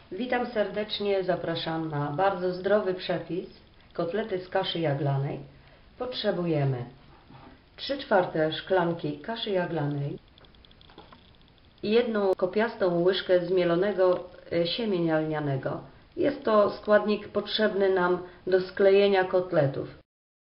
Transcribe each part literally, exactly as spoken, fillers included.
Witam serdecznie, zapraszam na bardzo zdrowy przepis kotlety z kaszy jaglanej. Potrzebujemy trzy czwarte szklanki kaszy jaglanej, jedną kopiastą łyżkę zmielonego siemienia lnianego. Jest to składnik potrzebny nam do sklejenia kotletów.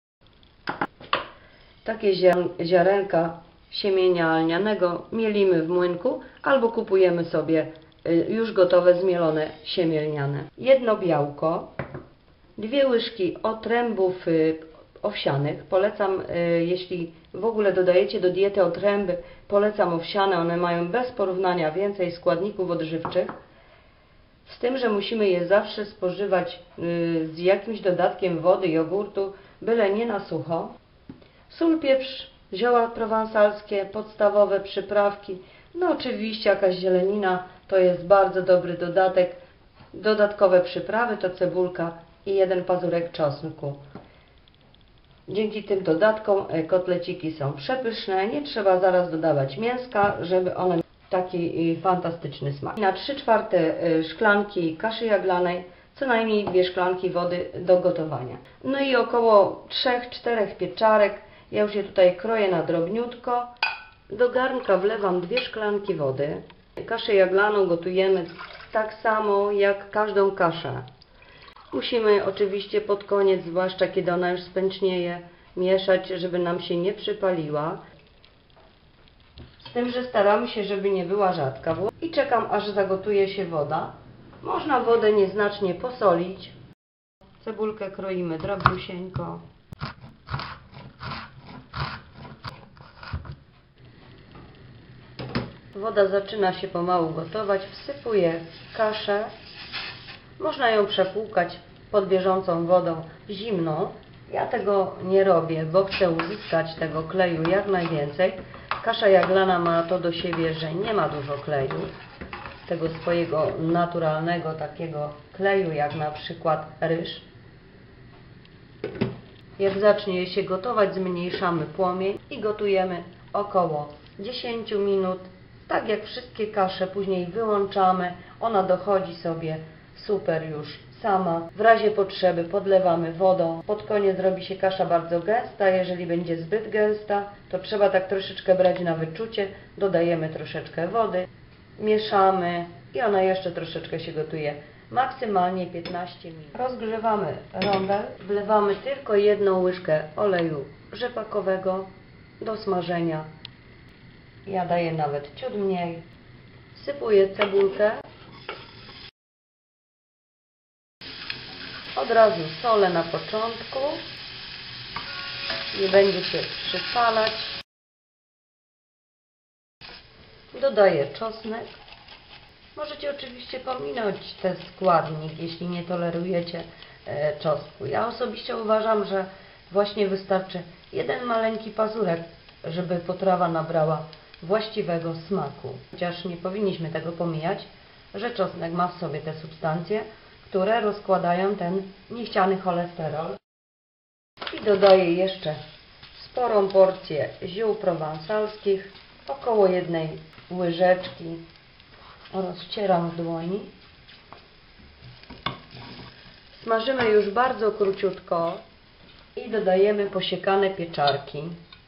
Takie ziarenka siemienia lnianego mielimy w młynku albo kupujemy sobie już gotowe zmielone siemię lniane. Jedno białko, dwie łyżki otrębów owsianych. Polecam, jeśli w ogóle dodajecie do diety otręby, polecam owsiane. One mają bez porównania więcej składników odżywczych. Z tym, że musimy je zawsze spożywać z jakimś dodatkiem wody, jogurtu, byle nie na sucho. Sól, pieprz, zioła prowansalskie, podstawowe przyprawki. No oczywiście jakaś zielenina to jest bardzo dobry dodatek. Dodatkowe przyprawy to cebulka i jeden pazurek czosnku. Dzięki tym dodatkom kotleciki są przepyszne. Nie trzeba zaraz dodawać mięska, żeby one miały taki fantastyczny smak. Na trzy czwarte szklanki kaszy jaglanej co najmniej dwie szklanki wody do gotowania. No i około trzy cztery pieczarek. Ja już je tutaj kroję na drobniutko. Do garnka wlewam dwie szklanki wody. Kaszę jaglaną gotujemy tak samo jak każdą kaszę. Musimy oczywiście pod koniec, zwłaszcza kiedy ona już spęcznieje, mieszać, żeby nam się nie przypaliła. Z tym, że staramy się, żeby nie była rzadka. I czekam, aż zagotuje się woda. Można wodę nieznacznie posolić. Cebulkę kroimy drobniusieńko. Woda zaczyna się pomału gotować. Wsypuję kaszę. Można ją przepłukać pod bieżącą wodą zimną. Ja tego nie robię, bo chcę uzyskać tego kleju jak najwięcej. Kasza jaglana ma to do siebie, że nie ma dużo kleju. Tego swojego naturalnego takiego kleju, jak na przykład ryż. Jak zacznie się gotować, zmniejszamy płomień i gotujemy około dziesięć minut. Tak jak wszystkie kasze, później wyłączamy. Ona dochodzi sobie super już sama. W razie potrzeby podlewamy wodą. Pod koniec robi się kasza bardzo gęsta. Jeżeli będzie zbyt gęsta, to trzeba tak troszeczkę brać na wyczucie. Dodajemy troszeczkę wody, mieszamy i ona jeszcze troszeczkę się gotuje. Maksymalnie piętnaście minut. Rozgrzewamy rondel. Wlewamy tylko jedną łyżkę oleju rzepakowego do smażenia. Ja daję nawet ciut mniej. Wsypuję cebulkę. Od razu solę na początku. Nie będzie się przypalać. Dodaję czosnek. Możecie oczywiście pominąć ten składnik, jeśli nie tolerujecie czosnku. Ja osobiście uważam, że właśnie wystarczy jeden maleńki pazurek, żeby potrawa nabrała właściwego smaku. Chociaż nie powinniśmy tego pomijać, że czosnek ma w sobie te substancje, które rozkładają ten niechciany cholesterol. I dodaję jeszcze sporą porcję ziół prowansalskich, około jednej łyżeczki. Rozcieram w dłoni. Smażymy już bardzo króciutko i dodajemy posiekane pieczarki.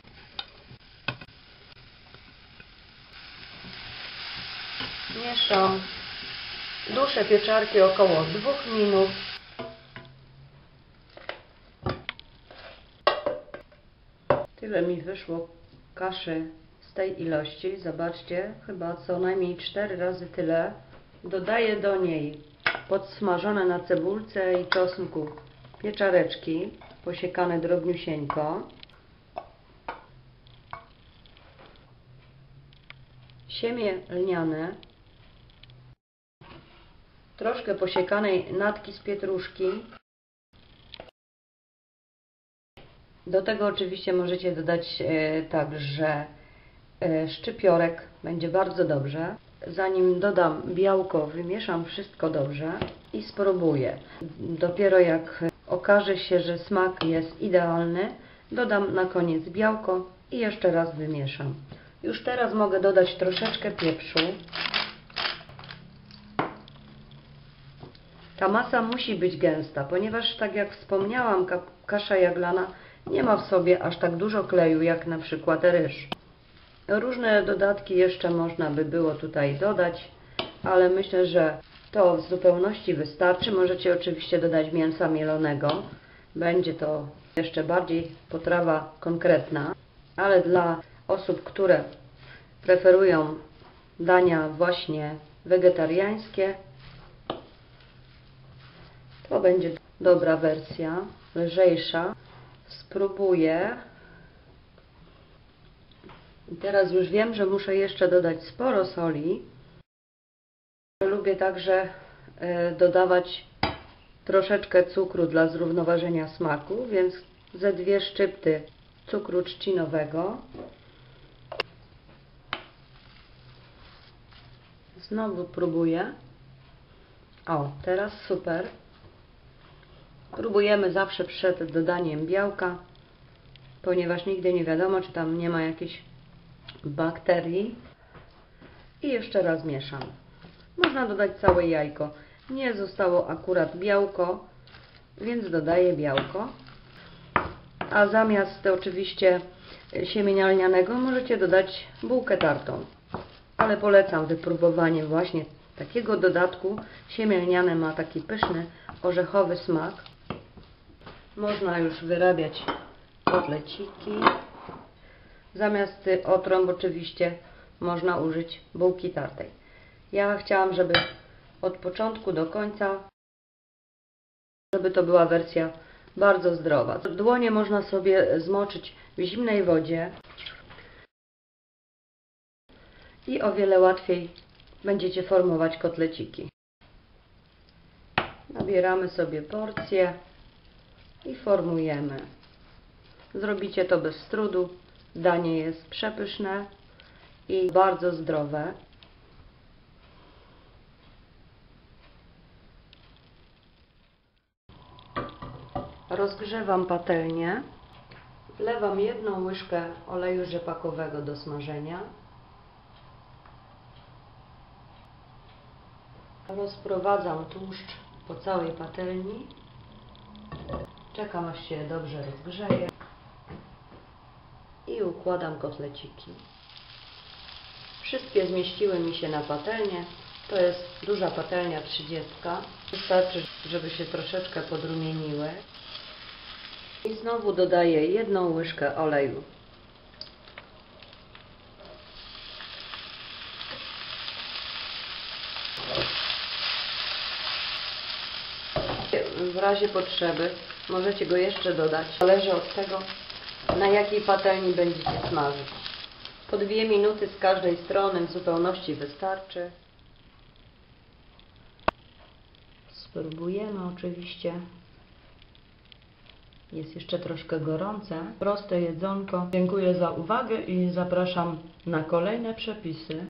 Mieszam. Duszę pieczarki około dwóch minut. Tyle mi wyszło kaszy z tej ilości. Zobaczcie, chyba co najmniej cztery razy tyle. Dodaję do niej podsmażone na cebulce i czosnku pieczareczki, posiekane drobniusieńko. Siemię lniane. Troszkę posiekanej natki z pietruszki. Do tego oczywiście możecie dodać e, także e, szczypiorek. Będzie bardzo dobrze. Zanim dodam białko, wymieszam wszystko dobrze i spróbuję. Dopiero jak okaże się, że smak jest idealny, dodam na koniec białko i jeszcze raz wymieszam. Już teraz mogę dodać troszeczkę pieprzu. Ta masa musi być gęsta, ponieważ tak jak wspomniałam, kasza jaglana nie ma w sobie aż tak dużo kleju jak na przykład ryż. Różne dodatki jeszcze można by było tutaj dodać, ale myślę, że to w zupełności wystarczy. Możecie oczywiście dodać mięsa mielonego. Będzie to jeszcze bardziej potrawa konkretna, ale dla osób, które preferują dania właśnie wegetariańskie, to będzie dobra wersja, lżejsza. Spróbuję. I teraz już wiem, że muszę jeszcze dodać sporo soli. Lubię także dodawać troszeczkę cukru dla zrównoważenia smaku, więc ze dwie szczypty cukru trzcinowego. Znowu próbuję. O, teraz super. Próbujemy zawsze przed dodaniem białka, ponieważ nigdy nie wiadomo, czy tam nie ma jakichś bakterii. I jeszcze raz mieszam. Można dodać całe jajko. Nie zostało akurat białko, więc dodaję białko. A zamiast oczywiście siemienia lnianego możecie dodać bułkę tartą. Ale polecam wypróbowanie właśnie takiego dodatku. Siemię lniane ma taki pyszny, orzechowy smak. Można już wyrabiać kotleciki. Zamiast otrąb oczywiście można użyć bułki tartej. Ja chciałam, żeby od początku do końca, żeby to była wersja bardzo zdrowa. Dłonie można sobie zmoczyć w zimnej wodzie i o wiele łatwiej będziecie formować kotleciki. Nabieramy sobie porcję i formujemy. Zrobicie to bez trudu. Danie jest przepyszne i bardzo zdrowe. Rozgrzewam patelnię. Wlewam jedną łyżkę oleju rzepakowego do smażenia. Rozprowadzam tłuszcz po całej patelni. Czekam, aż się dobrze rozgrzeje. I układam kotleciki. Wszystkie zmieściły mi się na patelnię. To jest duża patelnia trzydziestka. Wystarczy, żeby się troszeczkę podrumieniły. I znowu dodaję jedną łyżkę oleju. W razie potrzeby możecie go jeszcze dodać. Zależy od tego, na jakiej patelni będziecie smażyć. Po dwie minuty z każdej strony w zupełności wystarczy. Spróbujemy oczywiście. Jest jeszcze troszkę gorące. Proste jedzonko. Dziękuję za uwagę i zapraszam na kolejne przepisy.